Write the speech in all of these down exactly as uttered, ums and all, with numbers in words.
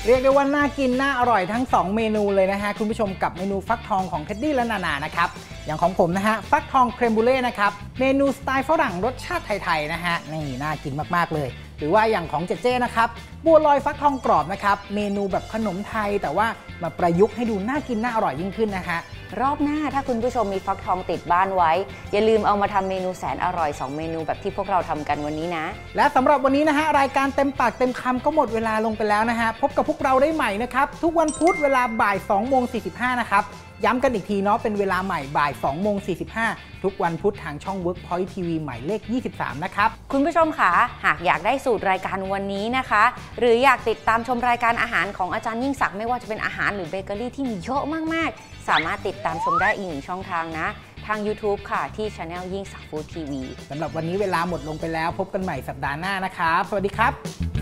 เรียกได้ว่าน่ากินน่าอร่อยทั้งสองเมนูเลยนะฮะคุณผู้ชมกับเมนูฟักทองของเท็ดดี้และนานานะครับอย่างของผมนะฮะฟักทองเครมบูเล่นะครับเมนูสไตล์ฝรั่งรสชาติไทยๆนะฮะนี่น่ากินมากๆเลยหรือว่าอย่างของเจเจนะครับบัวลอยฟักทองกรอบนะครับเมนูแบบขนมไทยแต่ว่ามาประยุกต์ให้ดูน่ากินน่าอร่อยยิ่งขึ้นนะฮะรอบหน้าถ้าคุณผู้ชมมีฟักทองติดบ้านไว้อย่าลืมเอามาทำเมนูแสนอร่อยสองเมนูแบบที่พวกเราทำกันวันนี้นะและสำหรับวันนี้นะฮะรายการเต็มปากเต็มคำก็หมดเวลาลงไปแล้วนะฮะพบกับพวกเราได้ใหม่นะครับทุกวันพุธเวลาบ่ายสองโมงสี่สิบห้านะครับย้ำกันอีกทีเนาะเป็นเวลาใหม่บ่ายสองโมงสี่สิบห้าทุกวันพุธทางช่อง Workpoint ที วี หมายเลขยี่สิบสามนะครับคุณผู้ชมค่ะหากอยากได้สูตรรายการวันนี้นะคะหรืออยากติดตามชมรายการอาหารของอาจารย์ยิ่งศักดิ์ไม่ว่าจะเป็นอาหารหรือเบเกอรี่ที่มีเยอะมากๆสามารถติดตามชมได้อีกหนึ่งช่องทางนะทาง YouTube ค่ะที่ Channel ยิ่งศักดิ์ฟู้ดทีวีสำหรับวันนี้เวลาหมดลงไปแล้วพบกันใหม่สัปดาห์หน้านะครับสวัสดีครับ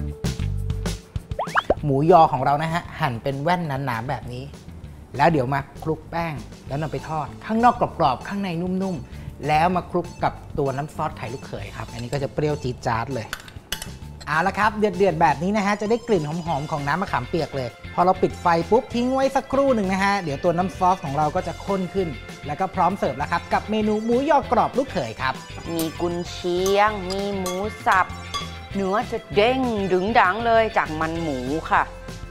หมูยอของเรานะฮะหั่นเป็นแว่นหนาๆแบบนี้แล้วเดี๋ยวมาคลุกแป้งแล้วนำไปทอดข้างนอกกรอบๆข้างในนุ่มๆแล้วมาคลุกกับตัวน้ำซอสไข่ลูกเขยครับอันนี้ก็จะเปรี้ยวจี๊ดจ๊าดเลยเอาละครับเดือดๆแบบนี้นะฮะจะได้กลิ่นหอมๆของน้ำมะขามเปียกเลยพอเราปิดไฟปุ๊บทิ้งไว้สักครู่หนึ่งนะฮะเดี๋ยวตัวน้ำซอสของเราก็จะข้นขึ้นแล้วก็พร้อมเสิร์ฟแล้วครับกับเมนูหมูยอกรอบลูกเขยครับมีกุนเชียงมีหมูสับเนื้อจะเด้งดึงดังเลยจากมันหมูค่ะ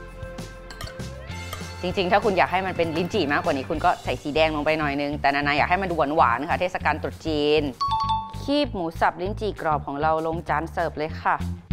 จริงๆถ้าคุณอยากให้มันเป็นลิ้นจี่มากกว่านี้คุณก็ใส่สีแดงลงไปหน่อยนึงแต่นานาอยากให้มันดูหวานๆค่ะเทศกาลตรุษจีนคีบหมูสับลิ้นจี่กรอบของเราลงจานเสิร์ฟเลยค่ะ